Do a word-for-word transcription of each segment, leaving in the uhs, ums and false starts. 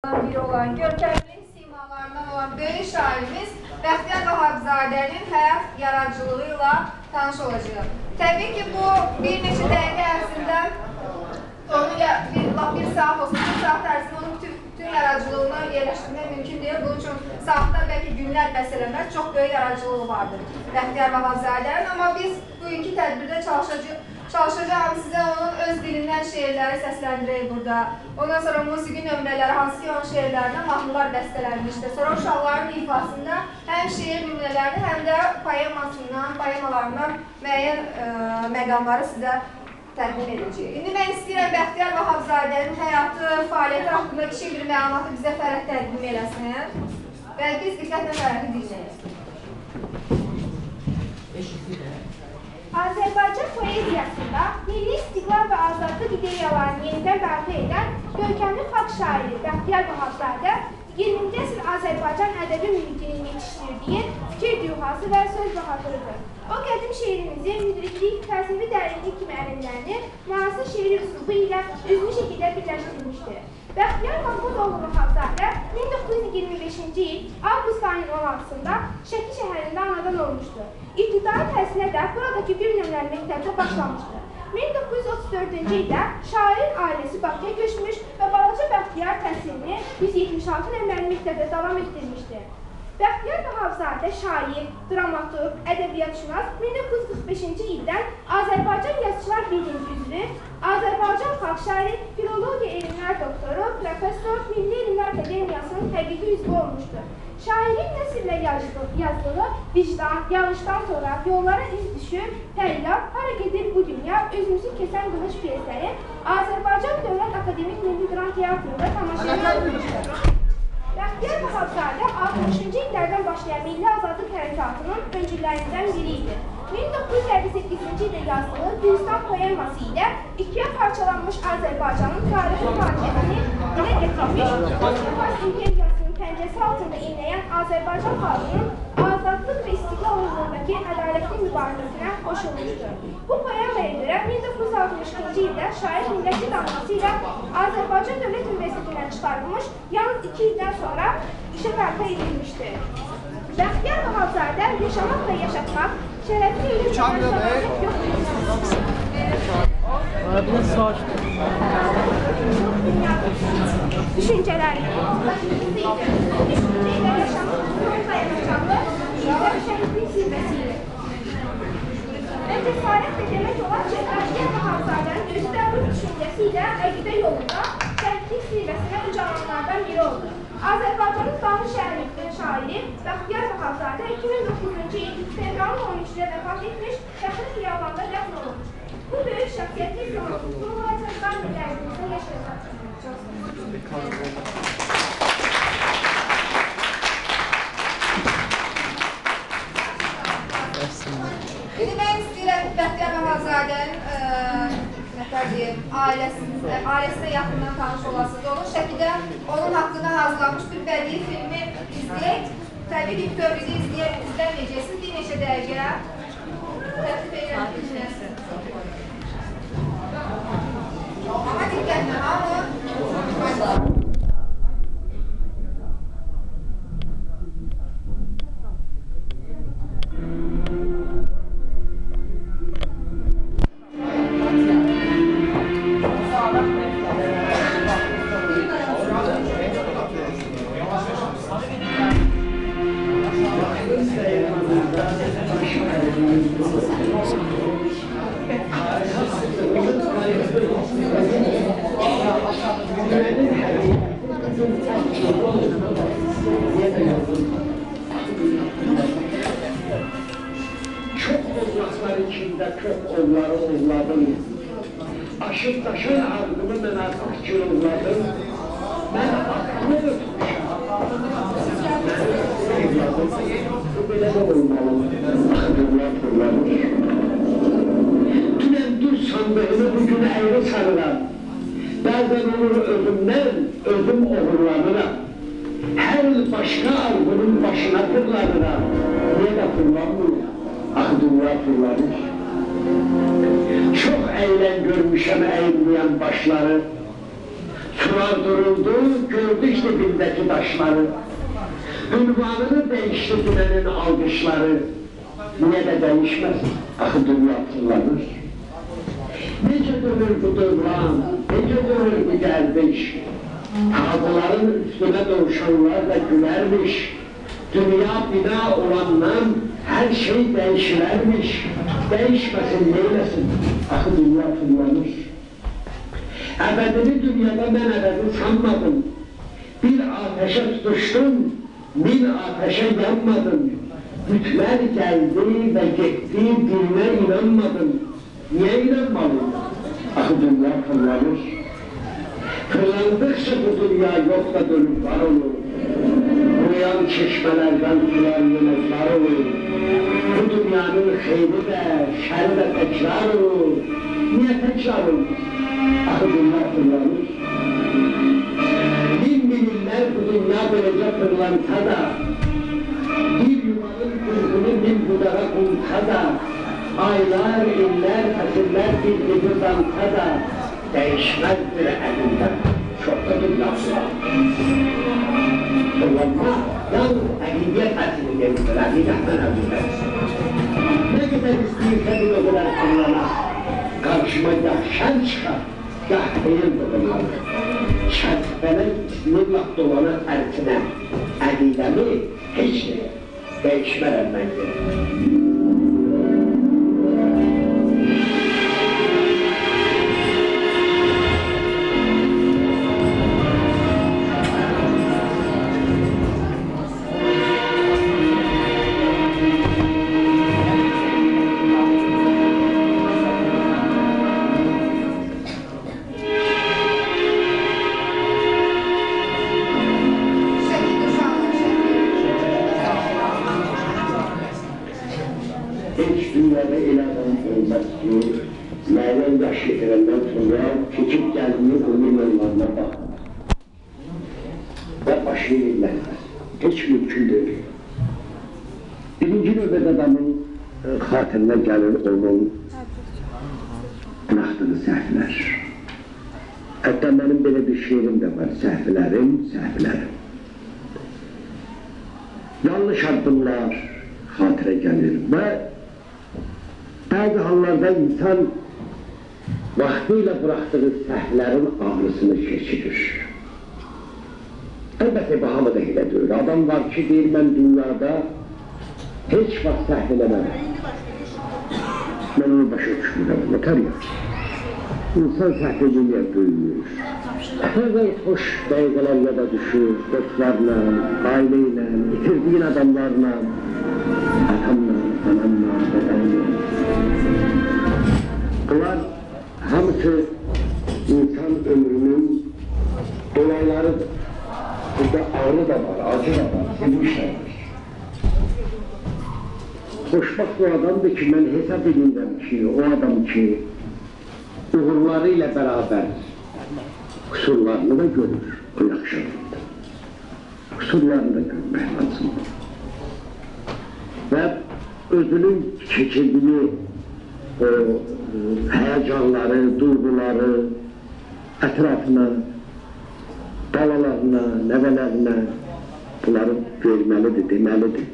biri olan görkəmli simalarından olan böyük şairimiz Bəxtiyar Vahabzadənin həyat yaradıcılığı ilə tanış olacağıq. Təbii ki, bu bir neçə dəqiqə ərzində onu bir, bir saat olsun, bir saat ərzində onun bütün, bütün yaradıcılığını yerləşdirmək mümkün deyil. Bunun üçün saatlar, bəlkə günlər bəsələməz, çox böyük yaradıcılığı vardır Bəxtiyar Vahabzadənin. Amma biz bu iki tədbirdə çalışacağıq. Çalışacağım sizə onun öz dilindən şeirləri səsləndirək burada. Ondan sonra musiqi nömrələri, hansı ki onun şeirlərindən mahnılar bəstələnmişdir. Sonra uşaqların ifasında həm şeir nümunələrini, həm də poemasından, poemalarından müəyyən ə, məqamları sizə təqdim edəcəyik. İndi mən istəyirəm Bəxtiyar Vahabzadənin həyatı, fəaliyyəti haqqında kiçik bir məlumatı bizə Fərəd təqdim eləsin. Və biz diqqətlə Fərədi dinləyək. Azərbaycan poeziyasında milli istiqlal və azadlıq ideyalarını yenidən bərpa edən görkəmli xalq şairi Bəxtiyar Vahabzadə iyirminci əsr Azərbaycan ədəbi mühitinin yetişdirdiyi fikir dühası və söz bahatırıdır. O qədim şeirimizi müdriklik, fəlsəfi dərinlik kimi əlimlərini müasir şeiri üslubu ilə üzlü şəkildə birləşdirmişdir. Bəxtiyar Mahmudoğlu Vahabzadə min doqquz yüz iyirmi beşinci il avqust ayının on altısında Şəki şəhərində anadan olmuşdur. İbtidai təhsilə də buradakı bir nömrəli məktəbdə başlamışdır. min doqquz yüz otuz dördüncü ildə şairin ailəsi Bakıya köçmüş və balaca Bəxtiyar təhsilini yüz yetmiş altı nömrəli məktəbdə davam etdirmişdir. Bəxtiyar Vahabzadə şair, dramaturq, ədəbiyyatşünas min doqquz yüz qırx beşinci ildən Azərbaycan Yazıçılar Birliyi üzvü, Azərbaycan xalq şairi, filologiya elmlər doktoru, professor, Milli Elmlər Akademiyasının həqiqi üzvü olmuşdur. Şairin nəsrlə yazdığı vicdan, yağışdan sonra yollara iz düşür, Fəryad, hara gedir bu dünya, özümüzü kəsən qılış pyesləri Azərbaycan Dövlət Akademik Milli Dram Teatrında tamaşaya alınmışdır. Bəxtiyar Vahabzadə altmışıncı illərdən başlayan milli azadlıq hərəkatının öncülərindən biri idi. min doqquz yüz əlli səkkizinci ildə yazdığı Gülstan poeması ilə ikiyə parçalanmış Azərbaycanın tarixi faciəsini dilə getirmiş, Osmanlı İmperiyasının pəncəsi altında inləyən Azərbaycan xalqının azadlıq və istiqlal uğrundakı ədalətli mübarizəsinə qoşulmuşdur. Bu poemaya görə min doqquz yüz altmış ikinci ildə şair millətçi damğası ilə Azərbaycan Dövlət Universitetindən çıxarılmış, yalnız iki ildən sonra işə bərpa edilmişdir. Bəxtiyar Vahabzadə yaşamaq və yaşatmaq, şərəfli ölüm və məşğuliyyət yoxdur. Düşüncələri. Düşüncə ilə yaşamaq, son dayanacaqlı, şəhidlər şəhidlik zirvəsidir. Və cəsarət də demək olar ki, Bəxtiyar Vahabzadənin özü də bu düşüncəsi ilə əqidə yolunda şəhidlik zirvəsinə ucalanlardan biri oldu. Azərbaycanın Dağlı şəhərlikdə şairi Bəxtiyar Vahabzadə iki min doqquzuncu il fevralın on üçündə vəfat etmiş, Şəxsi xiyabanda dəfn olunmuş. Bu böyük şəxsiyyətli zamanı Cumhurbaşqanı millərimizdə yaşayacaq. İndi mən istəyirəm Bəxtiyar Vahabzadənin ailəsinə yaxından tanış olasınız. Onun şəkildə onun haqqında hazırlanmış bir bədii filmi izləyək. Təbii ki, bütün bizi izləməyəcəksiniz. Bir neçə dəqiqə təklif edirəm ki, dinləsin. Amma diqqətlə, hamı. Çok olmazlar içinde çok onları olladım. Aşıp taşın ardımı ben artık cırılladım. Ben aklımı ötmüşüm. Evladım, bu böyle de olmalı. Akıdırlar fırlamış. Dünen düz sandığını bugün eğri sarılan. Bazen onu özümden, özüm oğurlanıram. Her başka argının başına fırlanıram. Niye de fırlanmıyor? Akıdırlar fırlamış. Çok eğlen görmüşem eğilmeyen başları. Sıra yardırıldı, gördük dibindeki taşları. Ünvanını değişti dümenin alkışları. Niye de değişmez? Axı dünya fırlanır. Necə dönür bu dövran, necə dönür bu gəlmiş. Tağların üstüne doğuşanlar da gülermiş. Dünya bina olandan her şey değişilermiş. Değişmesin, neylesin? Axı dünya fırlanır. Ebedini dünyada ben ebedi sanmadım. Bir ateşe tutuştum, bin ateşe yanmadım. Bütler geldi ve gitti, birine inanmadım. Niye inanmalıyım? Axı dünya fırlanır. Fırlandıkça bu dünya yok da dönüp var olur. Uyan çeşmelerden sular yemezler olur. Bu dünyanın xeyri de, şerri de tekrar olur. Niye tekrar olur? Axı dünya fırlanır. Bin bin iller bu dünya böylece fırlansa da, bir yuvanın kuzgunu bin budara bulsa da, aylar, iller, fesiller bir gibi dansa da, değişmezdir elinden, çok da dünya fırlanır. Fırlanma, yalnız ehliyet esini demiştir, ehliyetmen elinden. Ne kadar isteyirse bir o kadar fırlanır. Karşıma ya şen çıkar, ya hayır bulunmalı. Şertifene isminle dolanan ertine, ehliyemi hiç değil, değişmeden ben gelir. Hiç dünyada iladan olmaz ki, Meryem yaş getirenden sonra küçük geldiği onun yanlarına bak. Ve başını dinlenmez. Hiç mümkün değil. Birinci növbet adamın e, hatırına gelir onun bıraktığı səhvlər. Hatta benim böyle bir şiirim de var, səhvlərim, səhvlərim. Yanlış adımlar hatıra gelir ve bazı hallarda insan vaktiyle bıraktığı səhvlərin ağrısını keçirir. Elbette bu hamı da elə deyil. Adam var ki, deyir, mən dünyada heç vaxt səhv eləməm. Mən onu başa düşmürəm, notar ya. İnsan səhvliyə böyüyür. Bəzən xoş dəqiqələr yada düşür, dostlarla, ailə ilə, itirdiyin adamlarla, atamla, anamla, dedemle. Bunlar hamısı insan ömrünün dolaylarıdır. Burada ağrı da var, acı da var, sevinç de var. Xoşbaxt o adamdır ki, mən hesab edirəm ki, o adam ki, uğurlarıyla beraber kusurlarını da görür, o yaxşı adamdır. Kusurlarını da görmək lazımdır. Ve özünün keçirdiği o heyecanları, duyguları etrafına, balalarına, nevelerine bunları görmelidir, demelidir.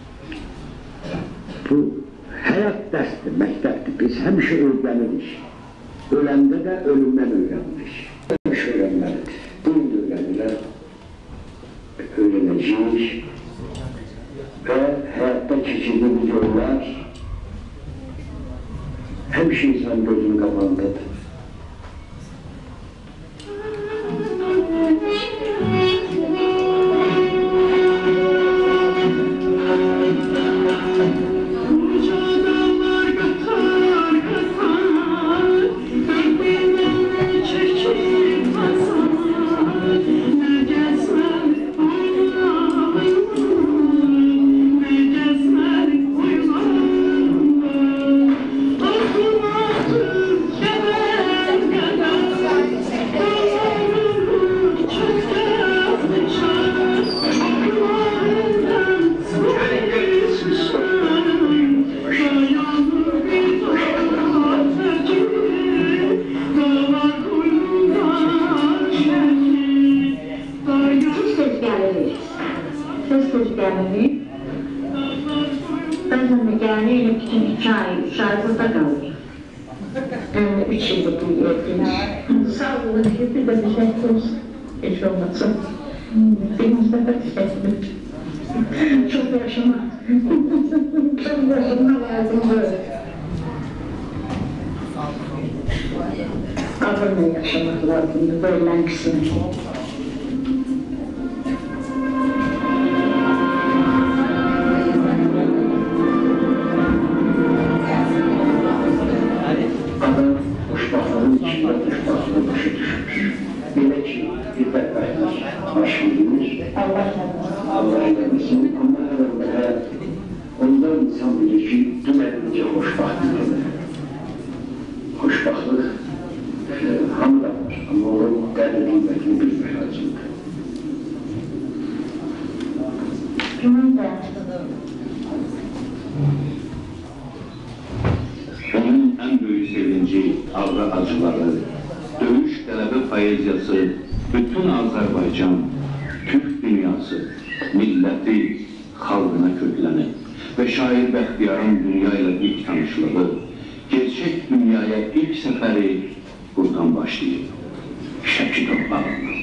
Bu hayat dersidir, mekteptir. Biz hemşe öğrenirik. Ölende de ölümden öğrenirik. Hemşe öğrenmelidir. Bunu da öğrenirler. Öğreneceğiz. Ve hayatta geçirdiğimiz yollar hemşe insan gözünün kapandıdır. Thank you. tez-tez gəlirik. Tez-tez gəlirik. Bəzən də gəlirik, bütün iki ay, üç ay burada qalır. Üç illik bir yerdiniz. Sağ olun, bir də bir şey olsun. Heç olmasın. Bir müstəfət istədim. Çox yaşamaq. Çox yaşamaq lazımdır. Ağırla yaşamaq lazımdır, böylən kısım. Adam hoşbaxlığın içində hoşbaxlığı başa düşmüş. Belə ki, bir bədbəxtlik aşılır. Allah eləməsin, amma həvəndə həyat. Ondan insan bilir ki, dünəlincə xoşbaxtlıdır. Xoşbaxlıq hamıda var, amma onun qədir qiymətini bilmək lazımdır. Kimin də? Onun en büyük sevinci, ağrı acıları, dövüş tələbi poeziyası, bütün Azərbaycan, Türk dünyası, milləti, xalqına kökləni və şair Bəxtiyarın dünya ilə ilk tanışlığı, gerçək dünyaya ilk səfəri buradan başlayıb. Şəki torpağından.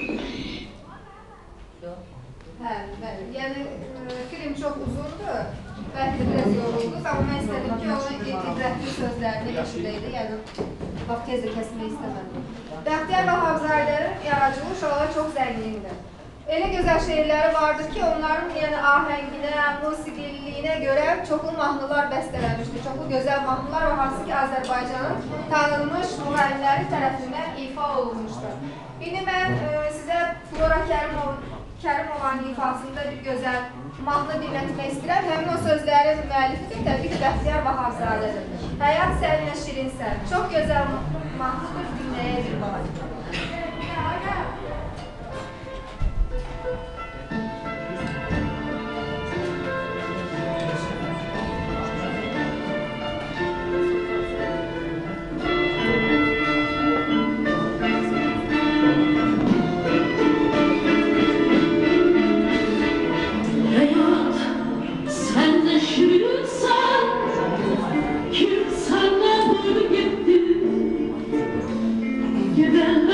Hə, bəli. Yəni e, film çox uzundur. Bəlkə biraz yoruldunuz, amma mən istədim ki, onun ibrətli sözlərini eşidəydi, yəni vaxt tezlə kəsmək istəmədim. Bəxtiyar Vahabzadənin yaradıcılığı uşaqlara çox zəngindir. Elə gözəl şeirləri vardır ki, onların yəni ahənginə, musiqiliyinə görə çoxlu mahnılar bəstələnmişdir. Çoxlu gözəl mahnılar var, hansı ki, Azərbaycanın tanınmış müğənniləri tərəfindən ifa olunmuşdur. İndi mən e, sizə Flora Kərimov Kərimovanın ifasında bir gözəl mahnı dinlətmək istəyirəm. Həmin o sözlərin müəllifidir, təbii ki, Bəxtiyar Vahabzadədir. Həyat səninlə şirinsən. Çox gözəl mahnıdır, dinləyə bir var. Gidenler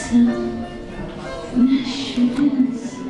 sen ne şirinsin.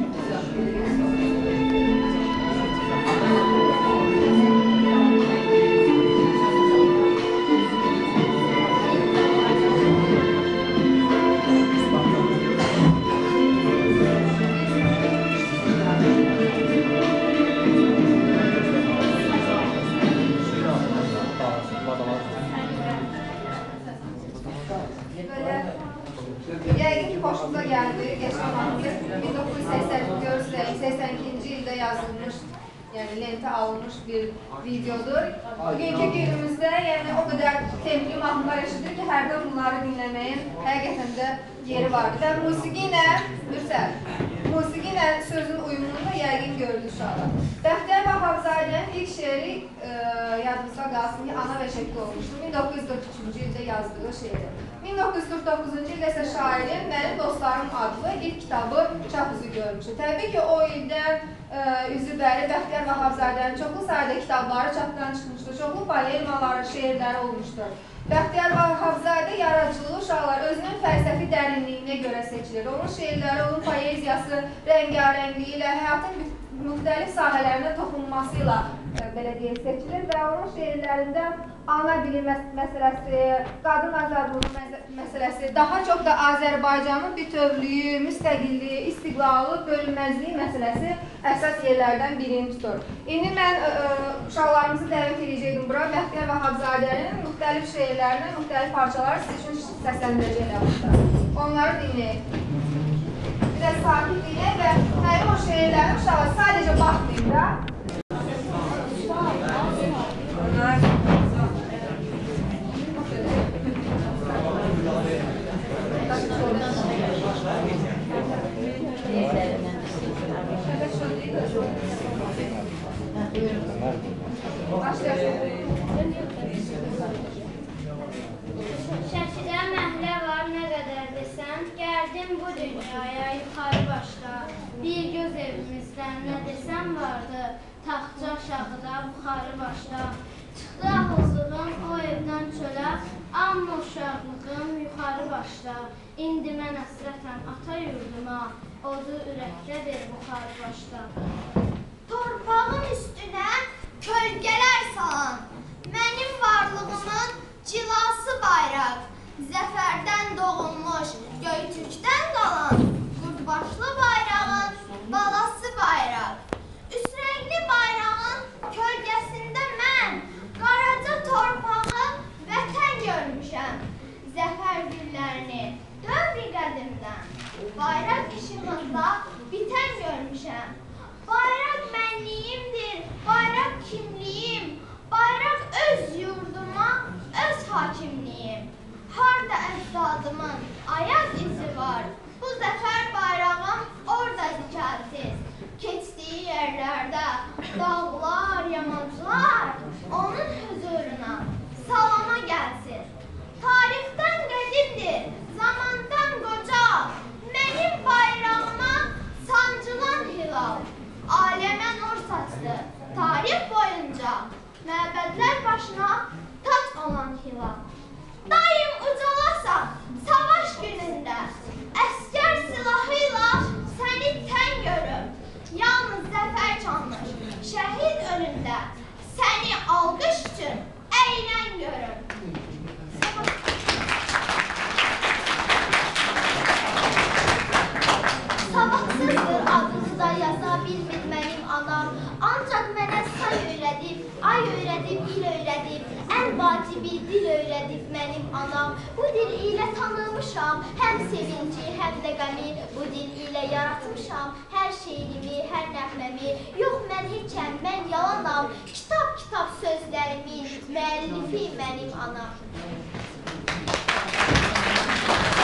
Böyle yəqin ki, xoşunuza gəldi. Geçən vaxtı min doqquz yüz səksən ikinci ildə yazılmış, yəni lentə alınmış bir videodur. Bugünkü günümüzdə yəni o qədər templi mahnılar eşidir ki, hərdən bunları dinləməyin həqiqətən də yeri vardır. Və musiqi ilə, Mürsəl, musiqi ilə sözün uyumunu da yəqin gördük uşaqlar. Bəxtiyar Vahabzadənin ilk şeiri e, yadımızda qalsın ki, Ana və Şəkil olmuşdur. min doqquz yüz qırx üçüncü ildə yazdığı şeiri. min doqquz yüz qırx doqquzuncu ildə isə şairin Mənim Dostlarım adlı ilk kitabı çap üzü görmüşdür. Təbii ki, o ildən e, üzü bəri Bəxtiyar Vahabzadənin çoxlu sayda kitabları çapdan çıxmışdır. Çoxlu poemaları, şeirləri olmuşdur. Bəxtiyar Vahabzadə yaradıcılığı uşaqlar özünün fəlsəfi dərinliyinə görə seçilir. Onun şeirləri, onun poeziyası, rəngarəngliyi ilə, həyatın müxtəlif sahələrinə toxunmasıyla e, belə deyək, seçilir və onun şeirlərində ana dili məsələsi, qadın azadlığı məsələsi, daha çox da Azərbaycanın bütövlüyü, müstəqilliyi, istiqlalı, bölünməzliyi məsələsi əsas yerlərdən birini tutur. İndi mən ə, uşaqlarımızı dəvət edəcəydim bura. Bəxtiyar Vahabzadənin müxtəlif şeirlərini, müxtəlif parçaları siz üçün səsləndirəcəklər burada. Onları dinləyin. Bir də sakit dinləyin və həmin o şeirlərin uşaqlar sadəcə baxmayın da. Onlar Şəkidə məhlə var nə qədər desən, gəldim bu dünyaya yuxarı başda. Bir göz evimizdən nə desəm vardı, taxtça aşağıda, buxarı başda. Çıxdı ağızlığım o evdən çölə, amma uşaqlığım yuxarı başda. İndi mən əsrətəm ata yurduma, odu ürəkdədir buxarı başda. Torpağın üstünə kölgələr salan, mənim varlığımın cilası bayraq, zəfərdən doğulmuş Göytürkdən qalan, qurdbaşlı bayrağın balası bayraq. Üsrəngli bayrağın kölgəsində mən qaraca torpağı vətən görmüşəm. Zəfər güllərini dövr-i qədimdən bayraq işığında bitən görmüşəm. Bayraq mənliyimdir, bayraq kimliyim, bayraq öz yurduma, öz hakimliyim. Harda əcdadımın ayaq izi var, bu zəfər bayrağım orada dikəlsiz. Keçdiyi yerlərdə dağlar, yamaclar onun huzuruna salama gəlsin. Tarixdən qədimdir, zamandan qoca, mənim bayrağıma sancılan hilal. Aləmə nur saçdı, tarix boyunca, məbədlər başına tac olan hilal. Daim ucalasan, savaş günündə, əskər silahıyla səni tən görüb. Yalnız zəfər çalmış, şəhid önündə, səni alqış üçün əylən görüb. Savadsızdır adını da yaza bilmir mənim anam. Ancaq mənə say öyrədib, ay öyrədib, il öyrədib, ən vacibi dil öyrədib mənim anam. Bu dil ilə tanımışam, həm sevinci, həm də qəmi. Bu dil ilə yaratmışam hər şeirimi, hər nəğməmi. Yox, mən heçəm, mən yalanam. Kitab-kitab sözlərimin müəllifi mənim anam.